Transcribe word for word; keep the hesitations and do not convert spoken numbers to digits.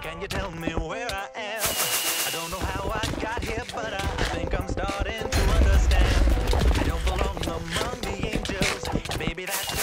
Can you tell me where I am? I don't know how I got here, but I think I'm starting to understand. I don't belong among the angels. Maybe that's